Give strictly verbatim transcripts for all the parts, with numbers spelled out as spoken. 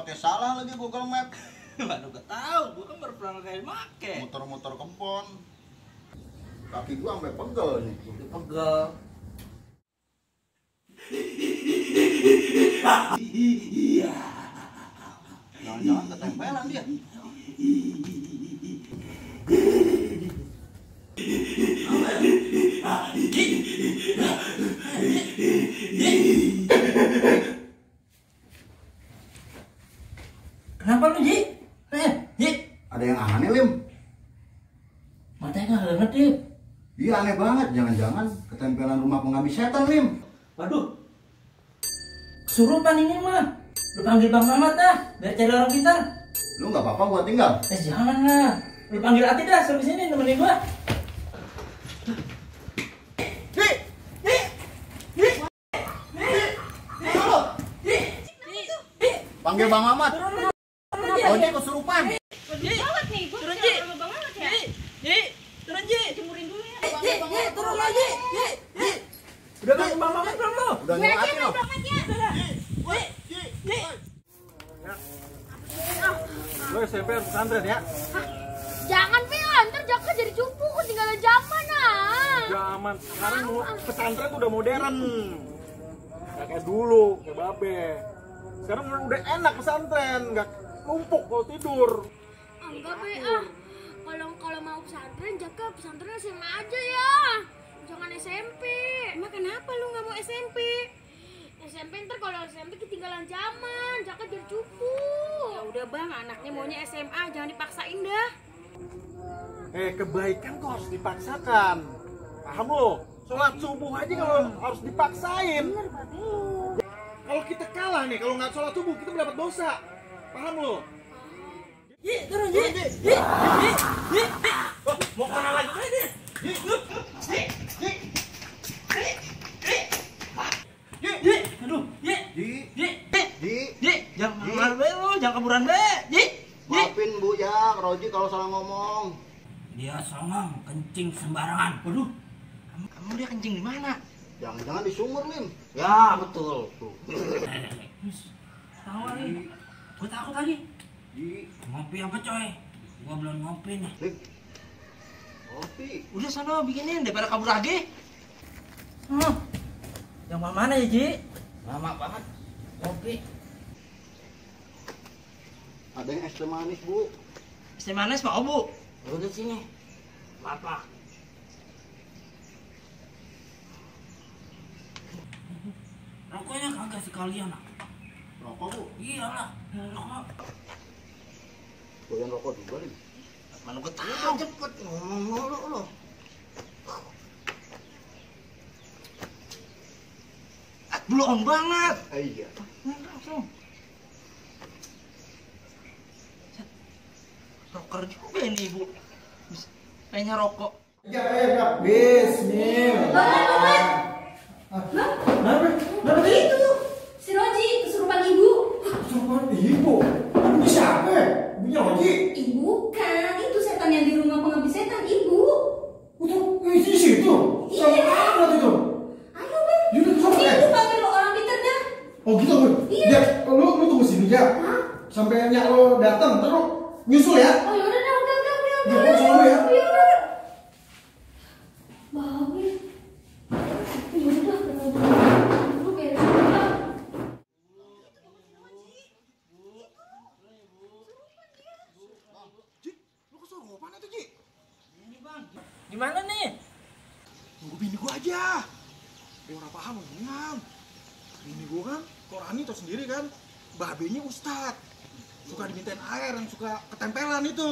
pakai salah lagi Google Map. Mana gua tahu, gua kan baru pernah kali make. Muter-muter kebon. Kaki gua sampai pegel nih. Pegel. Iya. Jangan-jangan ketempelan dia. Kenapa lu, Ji? Eh, Ji. Ada yang aneh, Lim. Matanya nggak ngedip. Iya, aneh banget. Jangan-jangan ketempelan rumah pengabdi setan, Lim. Waduh. Kesurupan ini mah. Lu panggil Bang Mamat dah, biar cari orang pintar. Lu nggak apa-apa gua tinggal? Eh, jangan lah. Lu panggil Ati dah, suruh sini nemenin gua. Ji, Ji, Ji, Ji, Panggil Bang Mamat. Oh, ini kesurupan. Gawat nih, gua turun, bisa Ji. sama Bang Mamat ya. Ji, Ji, turun Ji. Jemurin dulu ya. Ji, Ji, turun lagi. Ji, Ji. Udah panggil Bang Mamat belum lu? Udah Gue aja nyuatin main loh. Bang Mamat ya. Ji, Ji. Lo S M P harus pesantren ya? Jangan Vel, ntar Jaka jadi cupu, ketinggalan zaman ah. Zaman sekarang mau pesantren tuh udah modern. Gak kayak dulu, kayak babe. Sekarang udah enak pesantren, nggak numpuk kalau tidur. Enggak Be ah. Kalau kalau mau pesantren, Jaka pesantren S M A aja ya. Jangan S M P. Emang kenapa lu nggak mau S M P? S M P ntar kalau S M P ketinggalan zaman, Jaka jadi cupu. Ya udah Bang, anaknya maunya S M A, jangan dipaksain dah. Eh, kebaikan kok harus dipaksakan. Paham lo? Sholat subuh aja kalau harus dipaksain. Bener Babe. Kalau kita kalah nih, kalau nggak sholat subuh kita mendapat dosa. Paham lo? Ji, turun Ji. Ji, Ji, Ji, Ji. Oh, mau kemana lagi Ji? Ji, Ji, Ji. Ji, Ji, aduh, Ji, Ji, Ji, Ji, Ji. Ji, jangan kemana be lu, jangan kaburan be, Ji, Ji. Maafin Bu ya, Roji kalau salah ngomong. Dia songong, kencing sembarangan. Waduh, kamu, kamu dia kencing di mana? Jangan-jangan di sumur, Lim. Ya betul. Tuh. Tahu nih, gue takut lagi. Ji, Ngopi apa coy? Gua belum ngopi nih. Lim. Kopi. Udah sana bikinin daripada kabur lagi. Hmm. Yang mana ya Ji? Lama banget. Kopi. Ada yang es teh manis, Bu. Es teh manis mau Bu? Udah sini. Apa? Rokoknya kagak sekalian ah. Rokok, Bu. Iyalah, rokok. Doyan rokok juga, Lim. Mana gua tahu cepet ngomong mulu lu. Ah, belum banget. Eh, iya. Langsung. Rocker juga ini Bu. Kayaknya rokok. Ya, bismillah. Kenapa? Kenapa Itu si Roji kesurupan ibu. Kesurupan ibu. Ini siapa? Ibunya Roji. Ibu kan, itu setan yang di rumah pengabdi setan ibu. Itu di situ. Iya. Sama alat itu. Ayo Be. Yaudah, sama ya. Itu panggil lo orang pintar dah. Oh gitu, Bu. Iya. Ya, lu lu tunggu sini ya. Hah? Sampai nyak lo datang, terus nyusul ya. Oh yaudah dah, oke oke oke oke. Ya, gua selalu ya. Oh, yaudah. Babe. Yaudah dah, lu beres dah. Ji, lo kesurupan itu Ji? Ini Bang. Gimana nih? Tunggu bini gua aja. Dia orang paham ngomong. Bini gua kan, Korani tau sendiri kan, babenya ustad. Suka dimintain air yang suka ketempelan itu.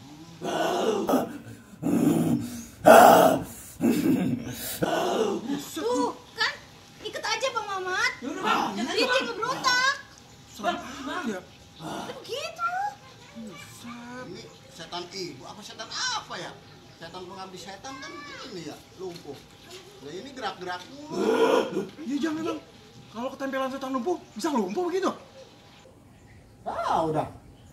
Tuh, kan? Ikut aja Bang Mamat. Yaudah Bang, jangan Dia Bang. ngeberontak. Serem aja. Tapi begitu. Buset. Ini setan ibu, apa setan apa ya? Setan pengabdi setan kan ini ya, lumpuh. Nah ini gerak-gerak mulu. Iya jangan bang. Kalau ketempelan setan lumpuh, bisa lumpuh begitu? Tahu dah.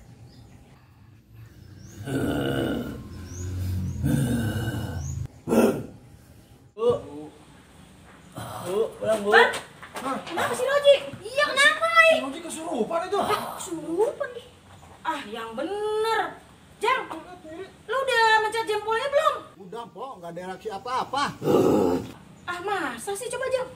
Bu. Bu, pulang Bu. Kenapa sih Roji? Iya kenapa? Roji kesurupan itu. Kesurupan? Enggak, Po, enggak ada reaksi apa-apa. Ah, masa sih? Coba aja.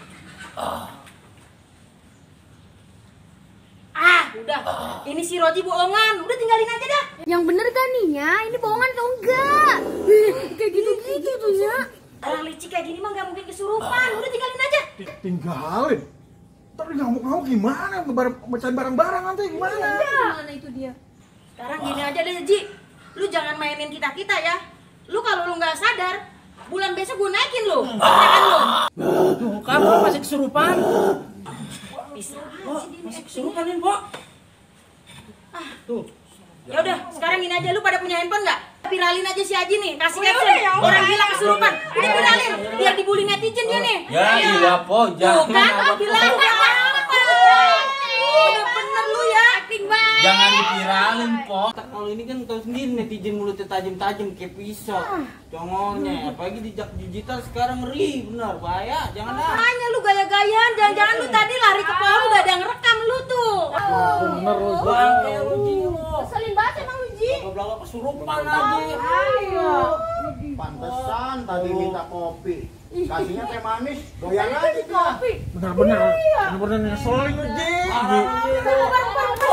Ah, udah. Ini si Roji bohongan. Udah tinggalin aja dah. Yang bener kan nih ya? Ini bohongan atau enggak? Kayak gitu-gitu tuh ya. Orang licik kayak gini mah nggak mungkin kesurupan. Udah tinggalin aja. Tinggalin. Tapi ngamuk-ngamuk gimana? Barang, mecahin barang-barang nanti gimana? Mana itu dia? Sekarang gini aja deh, Ji. Lu jangan mainin kita-kita ya. Lu kalau lu nggak sadar, bulan besok gue naikin lu. Ya kan lu? Tuh kan, Pok masih kesurupan. Bisa. Pok, masih kesurupan nih, Pok. Ah, Tuh. ya udah, sekarang ini aja, lu pada punya handphone nggak? Viralin aja si Aji nih, kasih Oh, ya caption. udah, ya udah. Orang gila kesurupan. Udah viralin, biar dibully netizen dia nih. Ya iya, Pok, Tuh jangan. kan, ah, bilangin apa? Bener-bener lu ya. Acting banget. Jangan dipiralin, Pok. Kalau ini kan tahu sendiri netizen mulutnya tajam-tajam kayak pisau. Congolnya, apalagi di jak digital sekarang ngeri, benar bahaya. Jangan dah. Makanya lu gaya-gayaan, jangan-jangan lu tadi lari ke pohon udah ada yang ngerekam lu tuh. Bener lu. Bangke lu Ji lu. Keselin banget emang lu, Ji. Belakang kesurupan lagi. Ayo. Pantesan tadi minta kopi. Kasihnya teh manis, doyan aja kah? Bener-bener. Bener-bener ngeselin lu, Ji. Parah, Ji lu. Bukan, bukan, bukan.